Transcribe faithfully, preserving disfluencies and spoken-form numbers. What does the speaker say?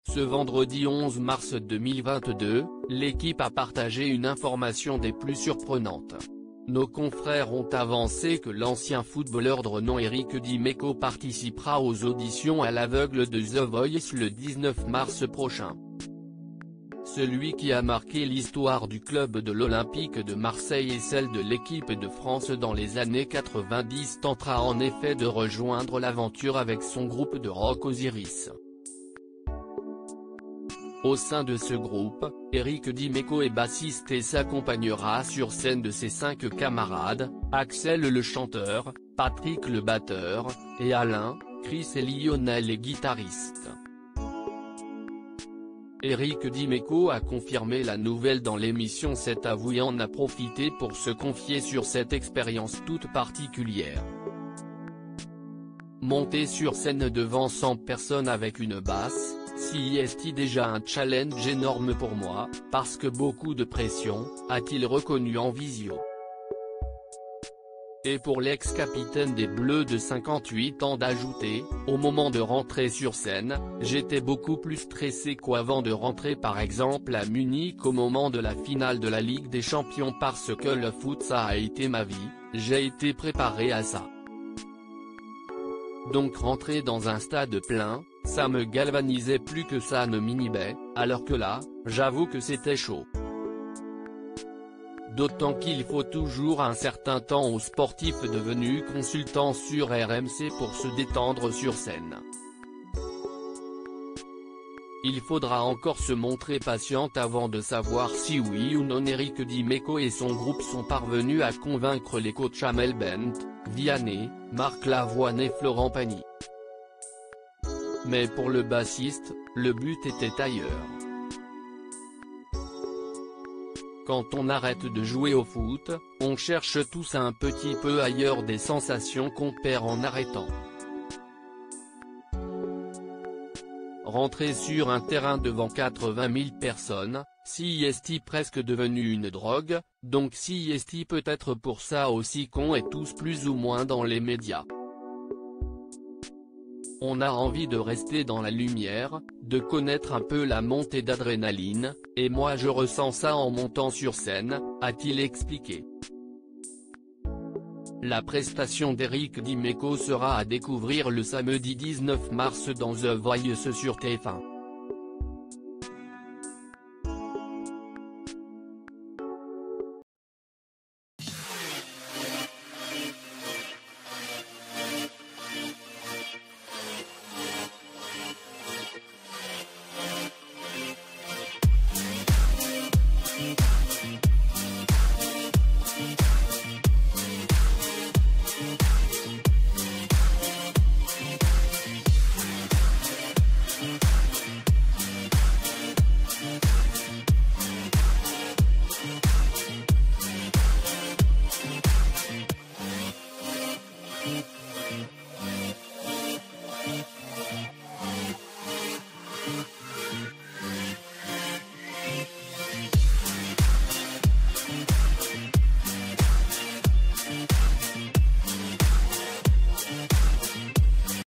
Ce vendredi onze mars deux mille vingt-deux, l'équipe a partagé une information des plus surprenantes. Nos confrères ont avancé que l'ancien footballeur de renom Eric Dimeco participera aux auditions à l'aveugle de The Voice le dix-neuf mars prochain. Celui qui a marqué l'histoire du club de l'Olympique de Marseille et celle de l'équipe de France dans les années quatre-vingt-dix tentera en effet de rejoindre l'aventure avec son groupe de rock Osiris. Au sein de ce groupe, Eric Dimeco est bassiste et s'accompagnera sur scène de ses cinq camarades, Axel le chanteur, Patrick le batteur, et Alain, Chris et Lionel les guitaristes. Eric Dimeco a confirmé la nouvelle dans l'émission sept Avou et en a profité pour se confier sur cette expérience toute particulière. Monter sur scène devant cent personnes avec une basse, c'est déjà un challenge énorme pour moi, parce que beaucoup de pression, a-t-il reconnu en visio. Et pour l'ex-capitaine des Bleus de cinquante-huit ans d'ajouter, au moment de rentrer sur scène, j'étais beaucoup plus stressé qu'avant de rentrer par exemple à Munich au moment de la finale de la Ligue des Champions parce que le foot ça a été ma vie, j'ai été préparé à ça. Donc rentrer dans un stade plein, ça me galvanisait plus que ça ne m'inhibait, alors que là, j'avoue que c'était chaud. D'autant qu'il faut toujours un certain temps aux sportifs devenus consultants sur R M C pour se détendre sur scène. Il faudra encore se montrer patiente avant de savoir si oui ou non Eric Dimeco et son groupe sont parvenus à convaincre les coachs Amel Bent, Vianney, Marc Lavoine et Florent Pagny. Mais pour le bassiste, le but était ailleurs. Quand on arrête de jouer au foot, on cherche tous un petit peu ailleurs des sensations qu'on perd en arrêtant. Rentrer sur un terrain devant quatre-vingt mille personnes, c'est presque devenu une drogue, donc c'est peut-être pour ça aussi qu'on est tous plus ou moins dans les médias. On a envie de rester dans la lumière, de connaître un peu la montée d'adrénaline, et moi je ressens ça en montant sur scène, a-t-il expliqué. La prestation d'Eric Dimeco sera à découvrir le samedi dix-neuf mars dans The Voice sur T F un. We'll be right back.